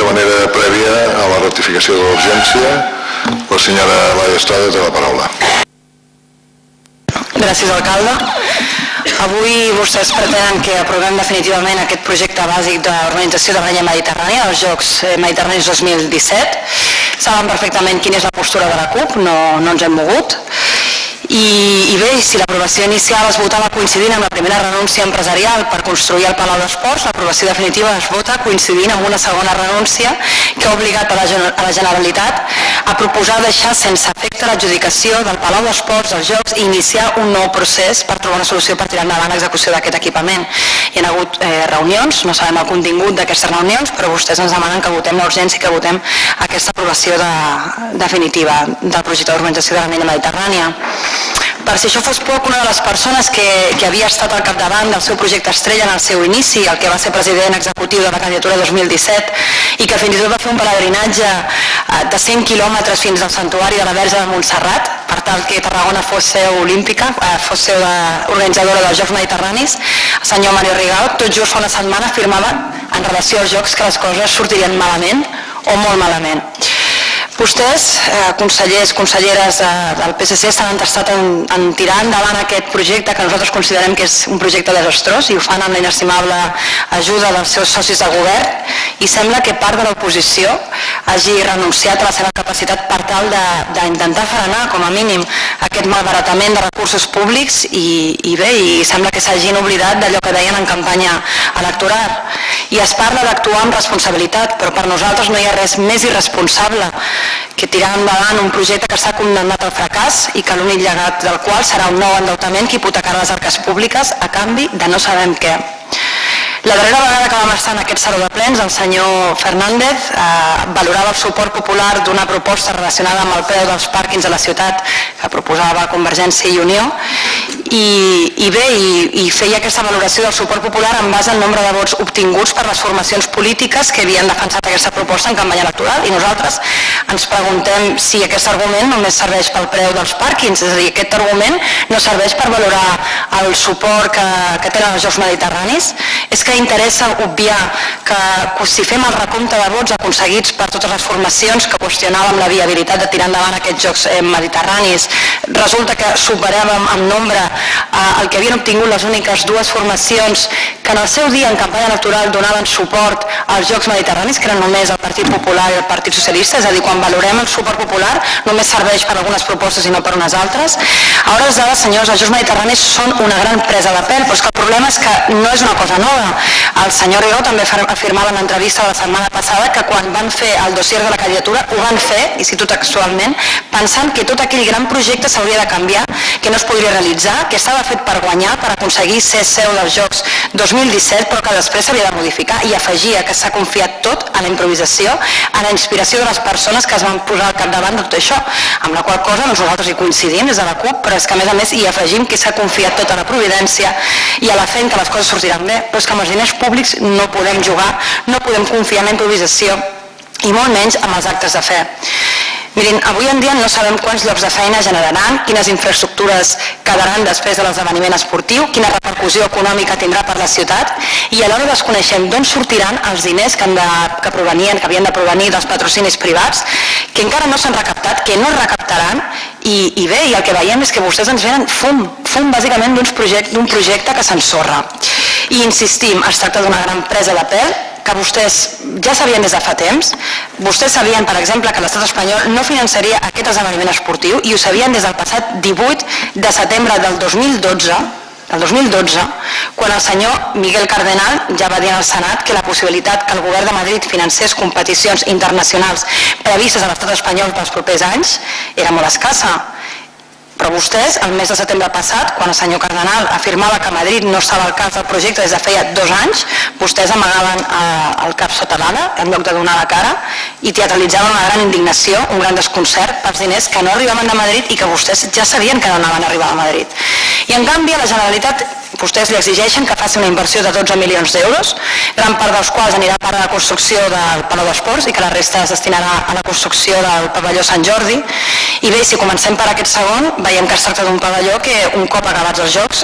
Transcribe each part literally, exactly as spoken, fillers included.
manera prèvia a la ratificació de l'urgència, la senyora Laia Estrada té la paraula. Gràcies, alcalde. Avui vostès pretenen que aprovem definitivament aquest projecte bàsic d'organització de l'Anya Mediterrània, dels Jocs Mediterranis dos mil disset. Saben perfectament quina és la postura de la CUP, no, no ens hem mogut. I, i bé, si l'aprovació inicial es votava coincidint amb la primera renúncia empresarial per construir el Palau d'Esports, l'aprovació definitiva es vota coincidint amb una segona renúncia que ha obligat a la, a la Generalitat a proposar deixar sense efecte l'adjudicació del Palau d'Esports dels Jocs i iniciar un nou procés per trobar una solució per tirar endavant l'execució d'aquest equipament. Hi ha hagut eh, reunions, no sabem el contingut d'aquestes reunions, però vostès ens demanen que votem l'urgència i que votem aquesta aprovació de, definitiva del projecte d'organització de l'Anya Mediterrània. Per si això fos poc, una de les persones que, que havia estat al capdavant del seu projecte estrella en el seu inici, el que va ser president executiu de la candidatura dos mil disset i que fins i tot va fer un pelegrinatge de cent quilòmetres fins al santuari de la Verge de Montserrat per tal que Tarragona fos seu olímpica, fos seu organitzadora dels Jocs Mediterranis, el senyor Mario Rigalt, tot just fa una setmana afirmava en relació als Jocs que les coses sortirien malament o molt malament. Vostès, eh, consellers, conselleres eh, del P S C, s'han entestat en, en tirar endavant aquest projecte que nosaltres considerem que és un projecte desastrós i ho fan amb la inestimable ajuda dels seus socis de govern i sembla que part de l'oposició hagi renunciat a la seva capacitat per tal d'intentar frenar, com a mínim, aquest malbaratament de recursos públics i, i bé, i sembla que s'hagin oblidat d'allò que deien en campanya electoral. I es parla d'actuar amb responsabilitat, però per nosaltres no hi ha res més irresponsable que tirar endavant un projecte que està condemnat al fracàs i que l'únic llegat del qual serà un nou endeutament que hipotecarà les arques públiques a canvi de no sabem què. La darrera vegada que vam estar en aquest saló de plens, el senyor Fernández eh, valorava el suport popular d'una proposta relacionada amb el preu dels pàrquings a la ciutat que proposava Convergència i Unió i, i bé, i, i feia aquesta valoració del suport popular en base al nombre de vots obtinguts per les formacions polítiques que havien defensat aquesta proposta en campanya electoral i nosaltres ens preguntem si aquest argument només serveix pel preu dels pàrquings, és a dir, aquest argument no serveix per valorar el suport que, que tenen els Jocs Mediterranis. És que interessa obviar que si fem el recompte de vots aconseguits per totes les formacions que qüestionàvem la viabilitat de tirar endavant aquests Jocs mediterranis, resulta que superàvem en nombre el que havien obtingut les úniques dues formacions que en el seu dia en campanya electoral donaven suport als Jocs Mediterranis, que eren només el Partit Popular i el Partit Socialista, és a dir, quan valorem el suport popular només serveix per algunes propostes i no per unes altres. A hores d'ara, senyors, els Jocs Mediterranis són una gran presa de pèl, però és que el problema és que no és una cosa nova. El senyor Rigalt també afirmava en l'entrevista de la setmana passada que quan van fer el dossier de la candidatura ho van fer, i cito textualment, pensant que tot aquell gran projecte s'hauria de canviar, que no es podria realitzar, que estava fet per guanyar, per aconseguir ser seu dels Jocs dos mil disset, però que després s'havia de modificar, i afegia que s'ha confiat tot a la improvisació, a la inspiració de les persones que es van posar al capdavant de tot això, amb la qual cosa nosaltres hi coincidim des de la CUP, però és que a més a més hi afegim que s'ha confiat tot a la providència i a la fe que les coses sortiran bé, però és que amb els diners públics no podem jugar, no podem confiar en la improvisació i molt menys amb els actes de fe. Mirin, avui en dia no sabem quants llocs de feina generaran, quines infraestructures quedaran després de l'esdeveniment esportiu, quina repercussió econòmica tindrà per la ciutat i alhora desconeixem d'on sortiran els diners que, han de, que, provenien, que havien de provenir dels patrocinis privats, que encara no s'han recaptat, que no es recaptaran i, i bé, i el que veiem és que vostès ens venen fum, fum bàsicament d'un projecte, d'un projecte que s'ensorra. I insistim, es tracta d'una gran presa de pèl que vostès ja sabien des de fa temps. Vostès sabien, per exemple, que l'estat espanyol no finançaria aquest esdeveniment esportiu i ho sabien des del passat divuit de setembre del dos mil dotze, el dos mil dotze, quan el senyor Miguel Cardenal ja va dir al Senat que la possibilitat que el govern de Madrid financés competicions internacionals previstes a l'estat espanyol pels propers anys era molt escassa. Però vostès, el mes de setembre passat, quan el senyor Cardenal afirmava que Madrid no estava al cas del projecte des de feia dos anys, vostès amagaven el cap sota l'ala en lloc de donar la cara i teatralitzaven una gran indignació, un gran desconcert pels diners que no arribaven de Madrid i que vostès ja sabien que no anaven a arribar a Madrid. I en canvi a la Generalitat vostès li exigeixen que faci una inversió de dotze milions d'euros, gran part dels quals anirà per a la construcció del Palau d'Esports i que la resta es destinarà a la construcció del pavelló Sant Jordi. I bé, si comencem per aquest segon, veiem que es tracta d'un pavelló que un cop acabats els Jocs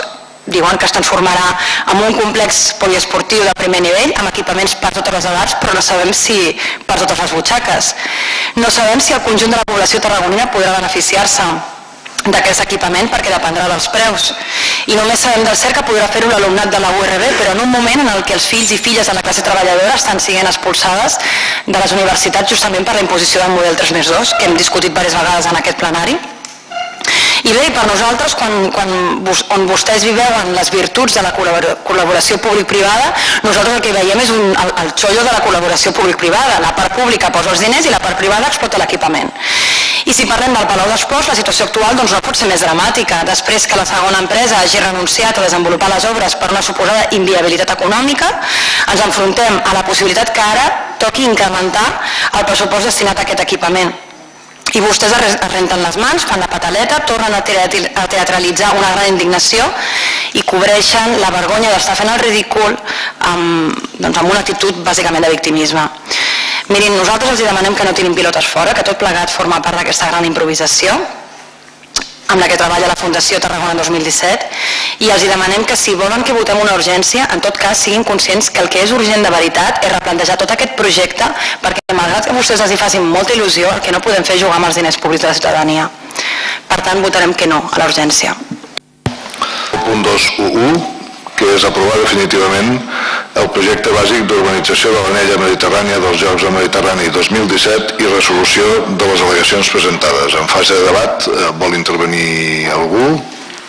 diuen que es transformarà en un complex poliesportiu de primer nivell amb equipaments per totes les edats, però no sabem si per totes les butxaques. No sabem si el conjunt de la població tarragonina podrà beneficiar-se d'aquest equipament perquè dependrà dels preus. I només sabem del cert que podrà fer-ho l'alumnat de la U R B, però en un moment en què els fills i filles de la classe treballadora estan sent expulsades de les universitats justament per la imposició del model tres més dos, que hem discutit diverses vegades en aquest plenari. I bé, per nosaltres, on vostès hi veuen les virtuts de la col·laboració públic-privada, nosaltres el que veiem és el xollo de la col·laboració públic-privada. La part pública posa els diners i la part privada explota l'equipament. I si parlem del Palau d'Esports, la situació actual no pot ser més dramàtica. Després que la segona empresa hagi renunciat a desenvolupar les obres per una suposada inviabilitat econòmica, ens enfrontem a la possibilitat que ara toqui incrementar el pressupost destinat a aquest equipament. I vostès es renten les mans, fan la pataleta, tornen a teatralitzar una gran indignació i cobreixen la vergonya d'estar fent el ridícul amb una actitud bàsicament de victimisme. Mirin, nosaltres els demanem que no tirin pilotes fora, que tot plegat forma part d'aquesta gran improvisació amb la que treballa la Fundació Tarragona dos mil disset, i els demanem que si volen que votem una urgència, en tot cas siguin conscients que el que és urgent de veritat és replantejar tot aquest projecte, perquè malgrat que vostès els hi facin molta il·lusió, el que no podem fer és jugar amb els diners públics de la ciutadania. Per tant, votarem que no a la urgència. Punt dos punts u, que és aprovar definitivament el projecte bàsic d'urbanització de l'anella mediterrània dels Jocs del Mediterrani dos mil disset i resolució de les al·legacions presentades. En fase de debat, vol intervenir algú?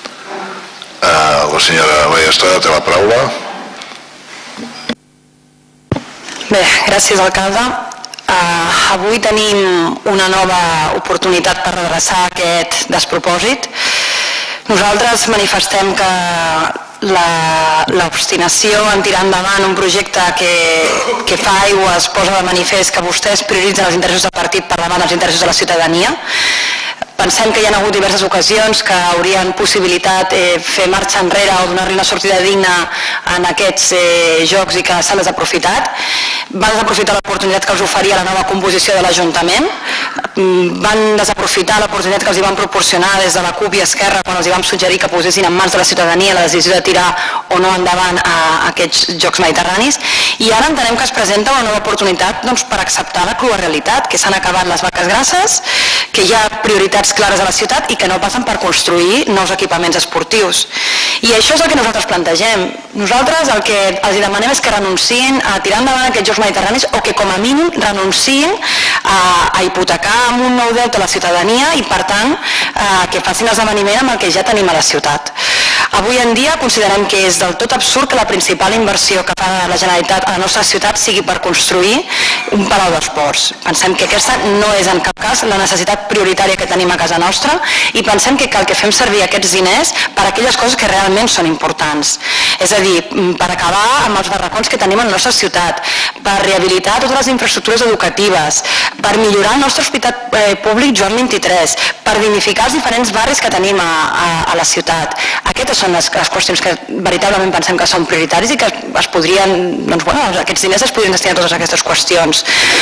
La senyora Laia Estrada té la paraula. Bé, gràcies, alcalde. Avui tenim una nova oportunitat per redreçar aquest despropòsit. Nosaltres manifestem que l'obstinació en tirar endavant un projecte que fa aigües posa de manifest que vostès prioritzen els interessos del partit per davant dels interessos de la ciutadania. Pensem que hi ha hagut diverses ocasions que haurien possibilitat fer marxa enrere o donar-li una sortida digna en aquests jocs i que s'han desaprofitat. Van desaprofitar l'oportunitat que els oferia la nova composició de l'Ajuntament, van desaprofitar l'oportunitat que els van proporcionar des de la CUP i Esquerra quan els vam suggerir que posessin en mans de la ciutadania la decisió de tirar o no endavant a aquests Jocs Mediterranis, i ara entenem que es presenta una nova oportunitat per acceptar la crua realitat, que s'han acabat les vaques grasses, que hi ha prioritats clares a la ciutat i que no passen per construir nous equipaments esportius. I això és el que nosaltres plantegem. Nosaltres el que els demanem és que renunciïn a tirar endavant aquests Jocs Mediterranis o que com a mínim renunciïn a hipotecar amb un nou deute a la ciutadania i per tant que facin esdeveniment amb el que ja tenim a la ciutat. Avui en dia considerem que és del tot absurd que la principal inversió que fa la Generalitat a la nostra ciutat sigui per construir un palau d'esports. Pensem que aquesta no és en cap cas la necessitat prioritària que tenim a casa nostra i pensem que cal que fem servir aquests diners per a aquelles coses que realment són importants. És a dir, per acabar amb els barracons que tenim a la nostra ciutat, per rehabilitar totes les infraestructures educatives, per millorar el nostre hospital públic Joan vint-i-tres, per dignificar els diferents barris que tenim a la ciutat. Aquestes són les qüestions que veritablement pensem que són prioritaris i que es podrien, doncs bueno, aquests diners es podrien destinar a totes aquestes qüestions.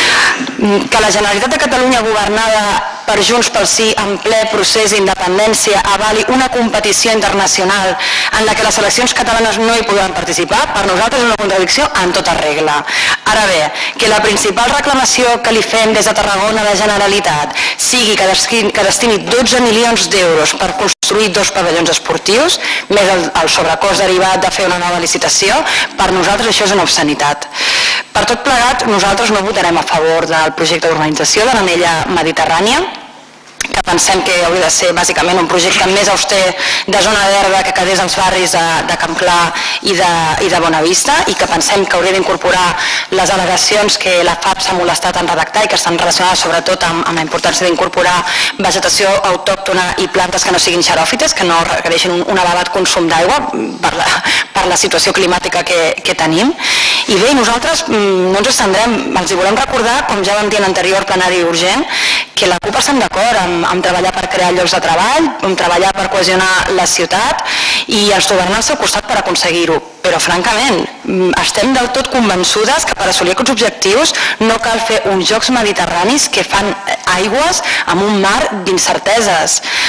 Que la Generalitat de Catalunya governada per Junts pel Sí en ple procés d'independència avali una competició internacional en la que les seleccions catalanes no hi podran participar, per nosaltres és una contradicció en tota regla. Ara bé, que la principal reclamació que li fem des de Tarragona a la Generalitat sigui que destini dotze milions d'euros per construir dos pavellons esportius, més el sobrecost derivat de fer una nova licitació, per nosaltres això és una obscenitat. Per tot plegat, nosaltres no votarem a favor del projecte d'urbanització de l'anella mediterrània, que pensem que hauria de ser bàsicament un projecte més auster de zona verda que quedés als barris de Camp Clar i de Bonavista i que pensem que hauria d'incorporar les al·legacions que la F A P s'ha molestat en redactar i que estan relacionades sobretot amb la importància d'incorporar vegetació autòctona i plantes que no siguin xeròfites, que no requereixin un elevat consum d'aigua per la situació climàtica que tenim. I bé, nosaltres no ens estendrem, els hi volem recordar, com ja vam dir en l'anterior plenari urgent, que la CUP estem d'acord amb treballar per crear llocs de treball, amb treballar per cohesionar la ciutat i ens trobarem al seu costat per aconseguir-ho. Però, francament, estem del tot convençudes que per assolir aquests objectius no cal fer uns Jocs Mediterranis que fan aigües amb un mar d'incerteses.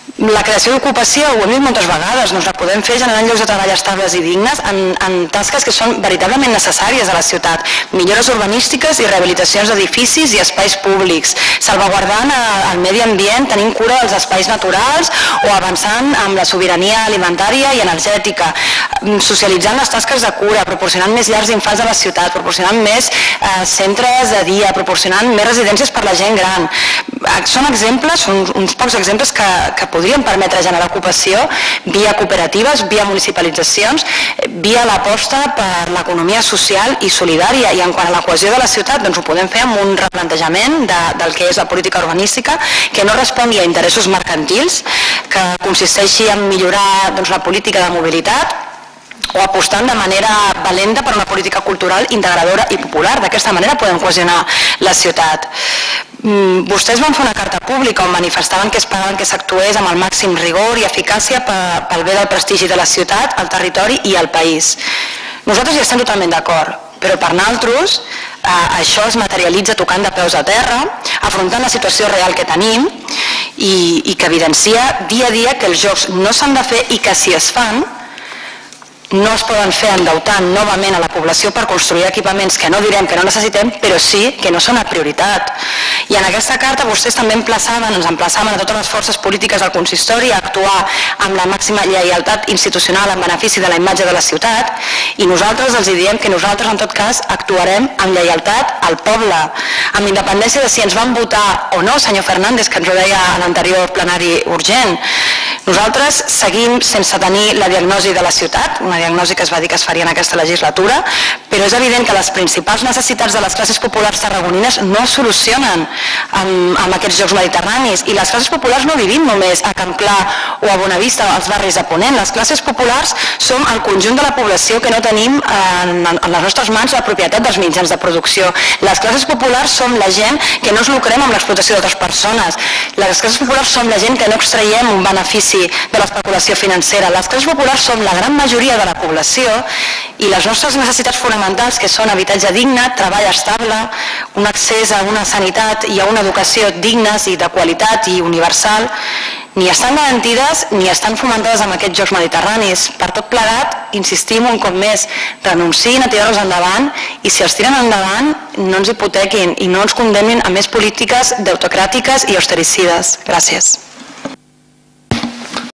La creació d'ocupació, ho hem dit moltes vegades, doncs la podem fer generant llocs de treball estables i dignes en, en tasques que són veritablement necessàries a la ciutat. Millores urbanístiques i rehabilitacions d'edificis i espais públics, salvaguardant el medi ambient, tenint cura dels espais naturals o avançant amb la sobirania alimentària i energètica, socialitzant les tasques de cura, proporcionant més llars d'infants a la ciutat, proporcionant més eh, centres de dia, proporcionant més residències per la gent gran. Són exemples, són uns pocs exemples que, que podrien permetre generar ocupació via cooperatives, via municipalitzacions, via l'aposta per l'economia social i solidària. I en quant a la cohesió de la ciutat, doncs ho podem fer amb un replantejament de, del que és la política urbanística, que no respongui a interessos mercantils, que consisteixi en millorar doncs, la política de mobilitat, o apostant de manera valenta per una política cultural integradora i popular. D'aquesta manera podem cohesionar la ciutat. Vostès van fer una carta pública on manifestaven que esperaven que s'actués amb el màxim rigor i eficàcia pel bé del prestigi de la ciutat, el territori i el país. Nosaltres hi estem totalment d'acord, però per nosaltres eh, això es materialitza tocant de peus a terra, afrontant la situació real que tenim i, i que evidencia dia a dia que els jocs no s'han de fer i que si es fan no es poden fer endeutant novament a la població per construir equipaments que no direm que no necessitem, però sí que no són una prioritat. I en aquesta carta vostès també emplaçaven, ens emplaçaven a totes les forces polítiques del consistori a actuar amb la màxima lleialtat institucional en benefici de la imatge de la ciutat, i nosaltres els diem que nosaltres en tot cas actuarem amb lleialtat al poble, amb independència de si ens van votar o no, senyor Fernández, que ens ho deia a l'anterior plenari urgent. Nosaltres seguim sense tenir la diagnosi de la ciutat, una diagnosi que es va dir que es faria en aquesta legislatura, però és evident que les principals necessitats de les classes populars tarragonines no es solucionen amb, amb aquests jocs mediterranis, i les classes populars no vivim només a Campclar o a Bonavista o als barris de Ponent. Les classes populars som el conjunt de la població que no tenim en, en les nostres mans la propietat dels mitjans de producció. Les classes populars som la gent que no es lucrem amb l'explotació d'altres persones. Les classes populars som la gent que no extraiem un benefici de l'especulació financera. Les classes populars som la gran majoria de la població, i les nostres necessitats fonamentals, que són habitatge digne, treball estable, un accés a una sanitat i a una educació dignes i de qualitat i universal, ni estan garantides ni estan fomentades amb aquests jocs mediterranis. Per tot plegat, insistim un cop més, renunciïn a tirar-los endavant, i si els tiren endavant no ens hipotequin i no ens condemnin a més polítiques deutocràtiques i austericides. Gràcies.